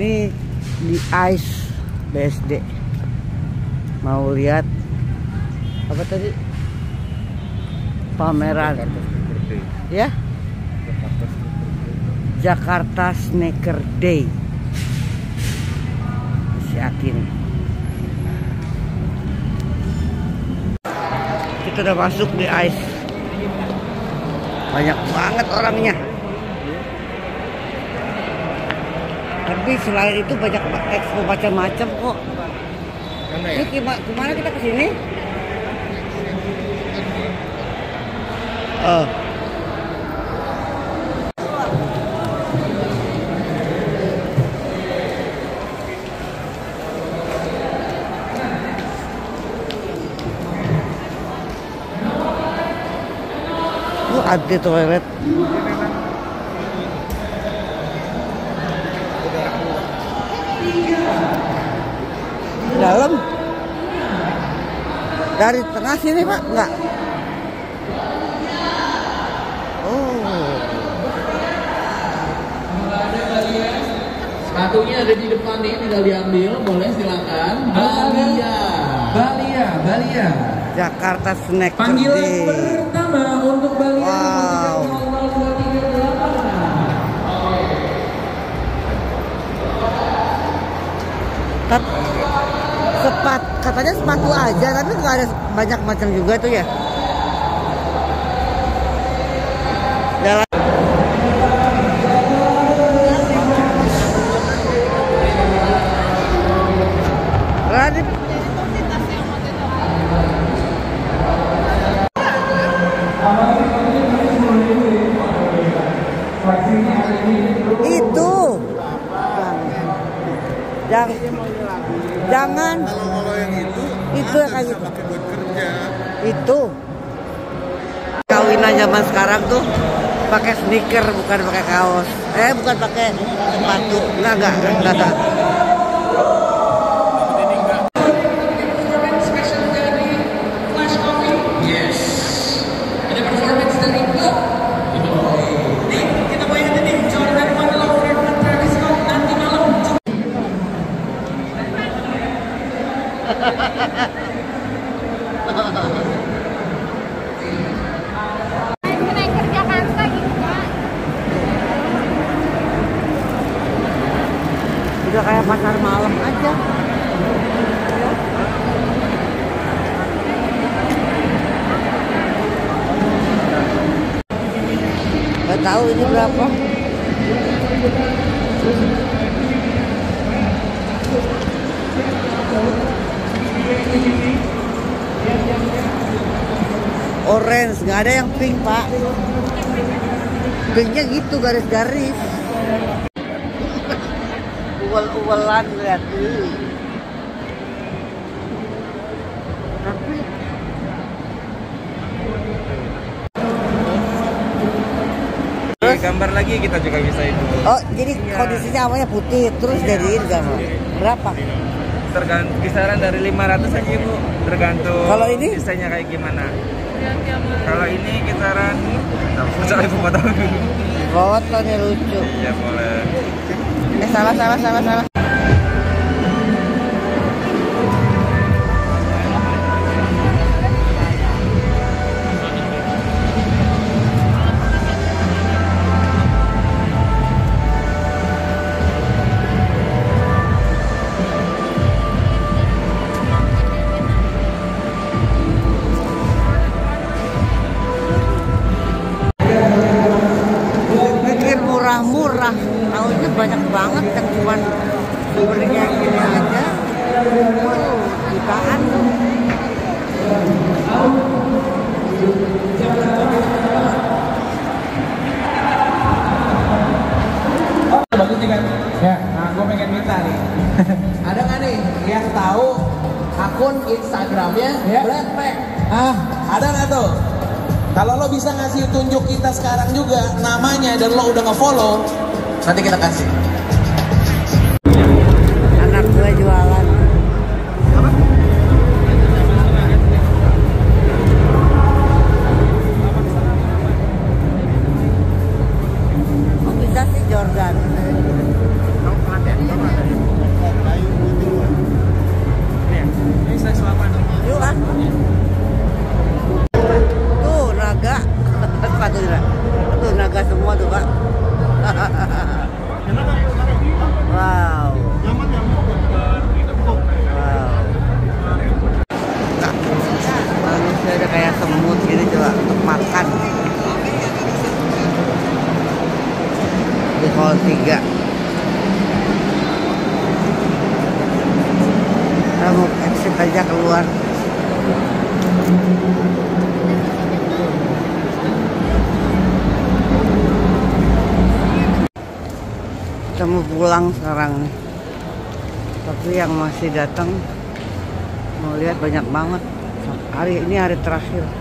Ini di Ice BSD. Mau lihat apa tadi? Pameran. Ya? Jakarta Sneaker Day. Si Akin. Kita udah masuk di Ice. Banyak banget orangnya. Tapi selain itu banyak expo macam-macam kok. Ini kemana kita kesini? Anti toilet. Dalam. Dari tengah sini Pak, enggak? Oh. Sepatunya ada di depan nih, tinggal diambil, boleh silakan. Balia. Jakarta Sneaker Panggilan Day. pertama untuk Balia. Wow. Katanya sepatu aja, tapi nggak ada banyak macam juga tuh ya. Jalan. Radit. Itu. Jangan. Kalau yang itu yang kayak gitu. pakai buat kerja. Itu. Kawinan zaman sekarang tuh pakai sneaker, bukan pakai kaos. Bukan pakai sepatu. Enggak. Udah kayak pasar malam aja. Gak tahu ini berapa. Orange, nggak ada yang pink Pak. Pinknya gitu garis-garis. Uwal-uwalan lihat. Tapi gambar lagi kita juga bisa itu. Oh, jadi kondisinya awalnya putih terus jadiin gambar. Berapa? Tergantung kisaran dari 500 aja Bu, tergantung Kalau ini? desainnya kayak gimana. Kalau ini kisaran ibu foto. Foto nih lucu. Ya boleh. Salah. Murah, tahunya banyak banget yang cuman sebenarnya gini aja. Jutaan. Bagus nih kan? Ya, nah gue pengen minta nih. Ada nggak nih yang tahu akun Instagramnya Blackpack? Ada nggak tuh? Kalau lo bisa ngasih tunjuk kita sekarang juga namanya dan lo udah nge-follow, nanti kita kasih. Anak gue jualan. Apa? Kok bisa sih Jordan? Kamu pelatihan? Hall 3. Kita mau exit aja keluar. Kita mau pulang sekarang nih. Tapi yang masih datang mau lihat banyak banget. Hari ini hari terakhir.